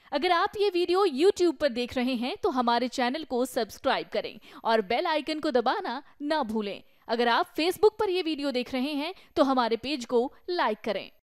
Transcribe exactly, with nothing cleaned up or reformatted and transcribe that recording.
अगर आप ये वीडियो यूट्यूब पर देख रहे हैं तो हमारे चैनल को सब्सक्राइब करें और बेल आइकन को दबाना ना भूलें। अगर आप फेसबुक पर ये वीडियो देख रहे हैं तो हमारे पेज को लाइक करें।